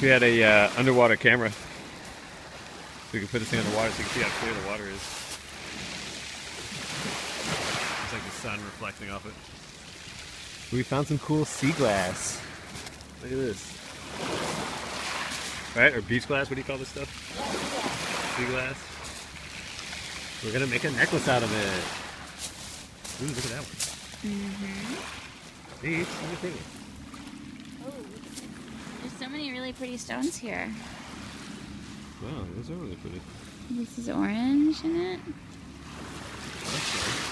we had a underwater camera. We could put this thing underwater so you can see how clear the water is. It's like the sun reflecting off it. We found some cool sea glass. Look at this. Right? Or beach glass, what do you call this stuff? Sea glass. We're gonna make a necklace out of it. Ooh, look at that one. Mm-hmm. Neat. What do you think? Oh, there's so many really pretty stones here. Wow, those are really pretty. This is orange in it. Okay.